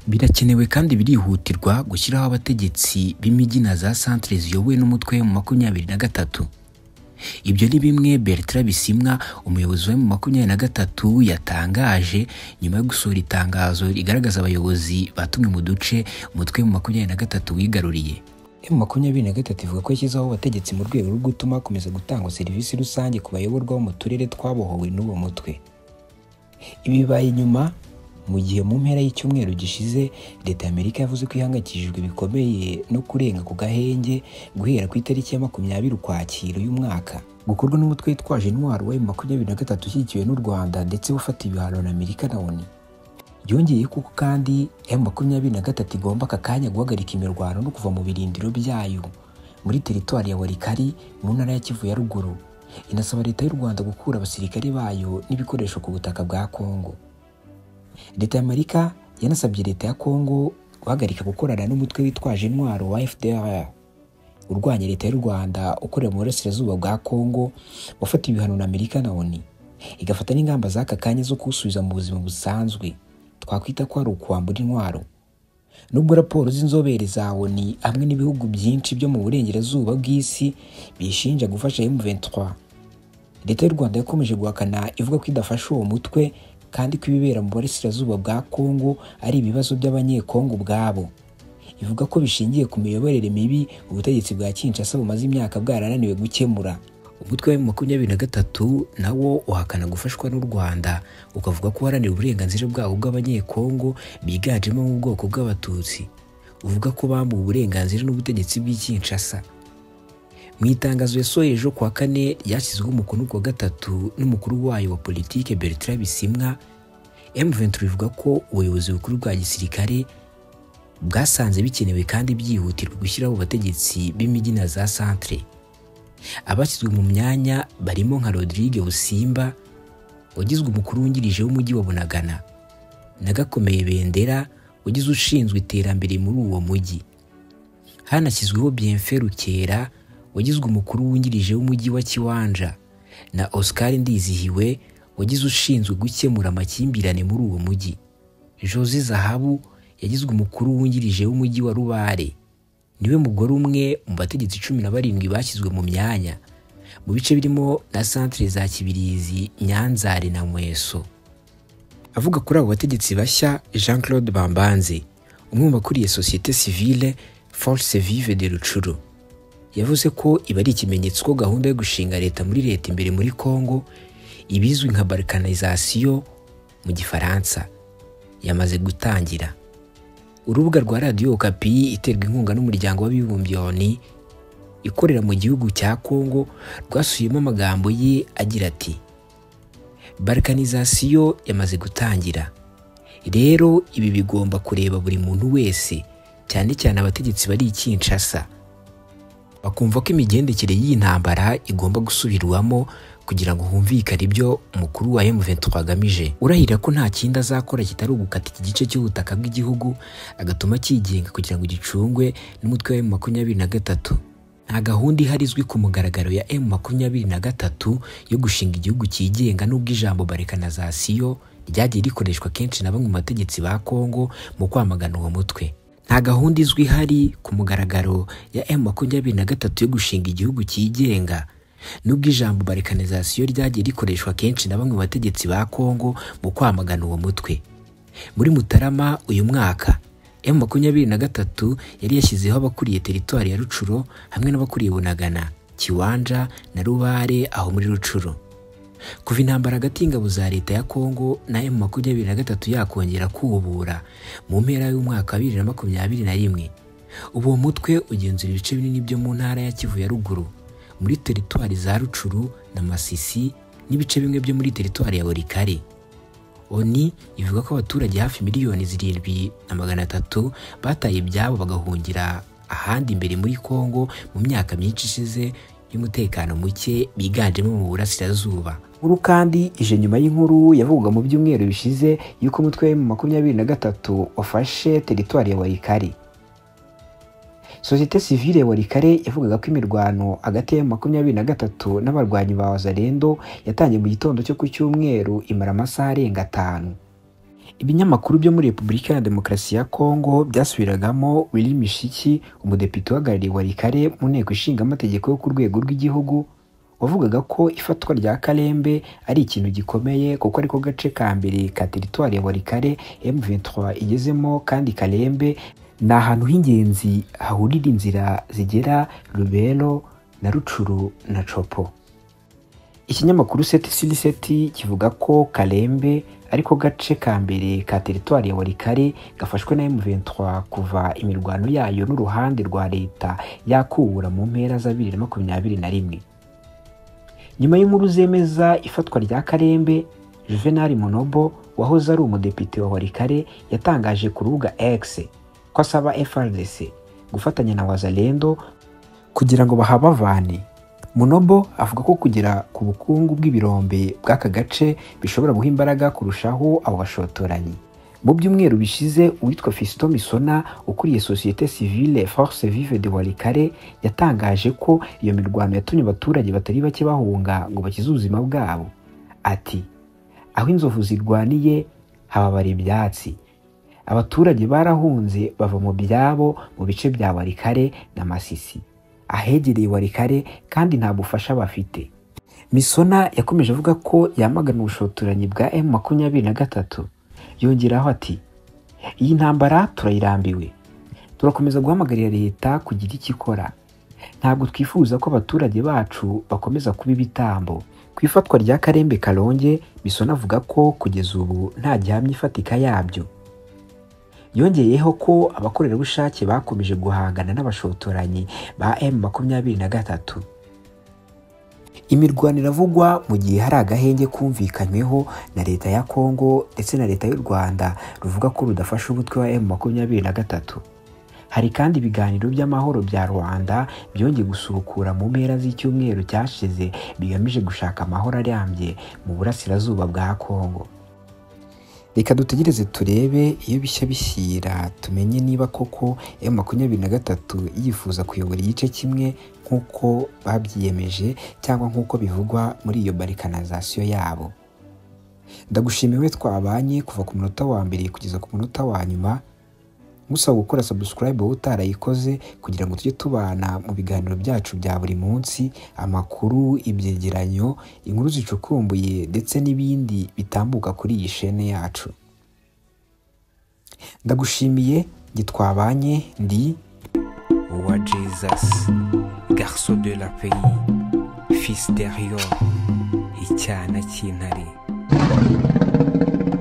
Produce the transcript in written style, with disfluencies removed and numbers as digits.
Birakenewe kandi birihutirwa gushyiraho abategetsi b'imijyi na za centre ziyobowe n'umutwe mu 23. Ibyo ni bimwe Bertrand Bisimwa, umuyobozi wa mu 23 yatangaje nyuma yo gusohora itangazo rigaragaza abayobozi batumwe mu duce umutwe mu 23 wigaruriye. Mu 23 ivuga ko yashyizeho abategetsi mu rwego rwo gutuma komeza gutanga serivisi rusange ku bayoborwa mu turere twabohowe n'uwo mutwe. Ibi bibaye nyuma mu gihe mu mpera y'icyumweru gishize leta y'Amerika yavuze ko ihangayikishijwe bikomeye no kurenga ku gahenge guhera ku itariki ya 20 Ukwakira uyu mwaka gukorwa n'umutwe witwaje intwaro wa M23 ushyigikiwe n'u Rwanda ndetse ufata ibihano na Amerika na ONU. Byongeye kuko kandi M23 igomba aka kanya guhagarika imirwano no kuva mu birindiro byayo muri teritwari ya Walikari mu ntara ya Kivu ya ruguru. Inasaba leta y'u Rwanda gukura abasirikare bayo n'ibikoresho ku butaka bwa Kongo. Leta y'Amerika yanasabye leta ya Kongo guhagarika gukorana n'umutwe witwaje intwaro wa FDLR urwanya leta y'u Rwanda ukorera mu burasirazuba bwa Kongo wafata ibihano na Amerika na ONU, igafata n'ingamba z'aka kanya zo kusubiza mu buzima busanzwe twakwita ko ari ukwambura intwaro. Nubwo raporo z'inzobere za ONU hamwe n'ibihugu byinshi byo mu burengerazuba bw'isi bishinja gufasha M23, leta y'u Rwanda yakomeje guhakana ivuga ko idafasha uwo mutwe kandi ko ibibera mu burasirazuba bwa Kongo ari ibibazo by'abanyekongo ubwabo. Ivuga ko bishingiye ku miyoborere mibi ubutegetsi bwa Kinshasa bumaze imyaka bwarananiwe gukemura. Umutwe wa 23 nawo uhakana gufashwa n'u Rwanda, ukavuga ko uharanira uburenganzira bwabo bw'abanyekongo biganjemo mu bwoko bw'abatutsi. Uvuga ko bambuwe uburenganzira n'ubutegetsi bw'i Kinshasa. Mu itangazo yasohoye ejo kuwa 4 yashyizweho umukono ku wa 3 n'umukuru wayo wa politike Bertrand Bisimwa, M23 ivuga ko ubuyobozi bukuru bwa gisirikare bwasanze bikenewe kandi byihutirwa gushyiraho abategetsi b'imijyi na za centre. Abashyizwe mu myanya barimo nka Rodrigue Busimba wagizwe umukuru wungirije w'umujyi wa Bunagana na Gakomeye Bendera wagize ushinzwe iterambere muri uwo mujyi. Hanashyizweho Bienfait Rukera wagizwe umukuru wungirije w'umujyi wa Kiwanja na Oscar Ndizihiwe wagize ushinzwe gukemura amakimbirane muri uwo mujyi. Jose Zahabu yagizwe umukuru wungirije w'umujyi wa Rubare. Niwe mugore umwe mu bategetsi 17 bashyizwe mu myanya mu bice birimo na centre za Kibirizi, Nyanzare na Mweso. Avuga kuri abo bategetsi bashya, Jean-Claude Bambanze, umwe mu bakuriye société civile Force Vive de Rucuru, yavuze ko iba ari ikimenyetso ko gahunda yo gushinga leta muri leta imbere muri Kongo ibizwi nka balkanisation mu Gifaransa yamaze gutangira. Urubuga rwa Radio Okapi iterwa inkunga n'umuryango w'abibumbye ONU ikorera mu gihugu cya Kongo rwasuyemo amagambo ye agira ati: balkanisation yamaze gutangira. Rero ibi bigomba kureba buri muntu wese, cyane cyane abategetsi bari Kinshasa, bakumva ko imigendekere y'intambara igomba gusubirwamo kugira ngo humvikane ibyo umukuru wa M23 agamije. Urahira ko nta kindi azakora kitari ugukata iki gice cy'ubutaka bw'igihugu agatuma kigenga kugira ngo gicungwe n'umutwe wa M23. Nta gahunda iharizwi ku mugaragaro ya M23 yo gushinga igihugu cyigenga, n'ubwo ijambo balkanisation ryagiye rikoreshwa kenshi na bamwe mu bategetsi ba Kongo mu kwamagana uwo mutwe. Nta gahunda izwi hari ku mugaragaro ya M23 yo gushinga igihugu cyigenga, nubwo ijambo balkanisation ryagiye rikoreshwa kenshi na bamwe mu bategetsi ba Kongo mu kwamagana uwo mutwe. Muri Mutarama uyu mwaka, M23 yari yashyizeho abakuriye teritwari ya Rucuro hamwe n'abakuriye Bunagana, Kiwanja na Rubare aho muri Rucuro. Kuva intambara hagati y'ingabo za leta ya Kongo na M23 yakongera kubura mu mpera y'umwaka 2021, uwo mutwe ugenzura ibice binini byo mu ntara ya Kivu ya ruguru, muri teritwari za Rucuru na Masisi n'ibice bimwe byo muri teritwari ya Walikari. ONU ivuga ko abaturage hafi miliyoni 7,300 bataye ibyabo bagahungira ahandi imbere muri Kongo mu myaka myinshi ishize y'umutekano muke biganjemo mu burasirazuba. Uru kandi ije nyuma y'inkuru yavuga mu byumweru bishize yuko umutwe wa 23 wafashe teritwari ya Walikari. Société civile ya Walikare yavugaga ko imirwano hagati ya 23 n'abarwanyi ba Wazalendo yatangiye mu gitondo cyo ku cyumweru imara amasaha arenga 5. Ibinyamakuru byo muri Repubulika ya Demokarasi ya Kongo byasubiragamo Willy Mishiki, umudepite uhagarariye Walikale mu nteko ishinga amategeko yo ku rwego rw'igihugu, wavugaga ko ifatwa rya Kalembe ari ikintu gikomeye kuko ariko gace ka mbere ka teritwari ya Walikale M23 igezemo, kandi Kalembe ni ahantu h'ingenzi hahurira inzira zigera Lubero na Rucuru na Chopo. Ikinyamakuru 7/7 kivuga ko Kalembe ariko gace ka mbere ka teritwari ya Walikale gafashwe na M23 kuva imirwano yayo n'uruhande rwa leta yakura mu mpera za 2021. Nyuma y'inkuru zemeza ifatwa rya Kalembe, Juvenal Monobo wahoze ari umudepite wa Walikale yatangaje ku rubuga X ko asaba FARDC gufatanya na Wazalendo kugira ngo bahabavane. Monobo avuga ko kugera ku bukungu bw'ibirombe bw'aka gace bishobora guha imbaraga kurushaho abo bashotoranyi. Mu byumweru bishize, uwitwa Fiston Misona ukuriye Société Civile Force Vive de Walikale yatangaje ko iyo mirwano yatumye abaturage batari bake bahunga ngo bakize ubuzima bwabo. Ati, aho inzovu zirwaniye hababara ibyatsi. Abaturage barahunze bava mu byabo mu bice bya Walikale na Masisi, ahegereye Walikale, kandi nta bufasha bafite. Misona yakomeje avuga ko yamagana ubushotoranyi bwa M23. Yongeraho ati, iyi ntambara turayirambiwe, turakomeza guhamagarira leta kugira icyo ikora. Ntabwo twifuza ko abaturage bacu bakomeza kuba ibitambo. Ku ifatwa rya Kalembe Kalonge, Misona avuga ko kugeza ubu nta gihamya ifatika yabyo. Yongeyeho ko abakorerabushake bakomeje guhangana n'abashotoranyi ba M23. Imirwano iravugwa mu gihe hari agahenge kumvikanyweho na leta ya Kongo ndetse na leta y'u Rwanda ruvuga ko rudafasha umutwe wa M23. Hari kandi ibiganiro by'amahoro bya Rwanda byongeye gusubukura mu mpera z'icyumweru cyashize bigamije gushaka amahoro arambye mu burasirazuba bwa Kongo. Reka dutegereze turebe iyo bishya bishyira, tumenye niba koko M23 yifuza kuyobora igice kimwe nk'uko babyiyemeje cyangwa nk'uko bivugwa muri iyo barikanizasiyo yabo. Ndagushimiye twabanye kuva ku munota wa mbere kugeza ku munota wa nyuma. Musaba gukora subscribe wowe utarayikoze kugira ngo tujye tubana mu biganiro byacu bya buri munsi, amakuru, ibyegeranyo, inkuru zicukumbuye ndetse n'ibindi bitambuka kuri iyi chaîne yacu. Ndagushimiye, gitwabanye ndi wa Jesus, garçon de la pays, fils d'Erion, icyana cy'intare.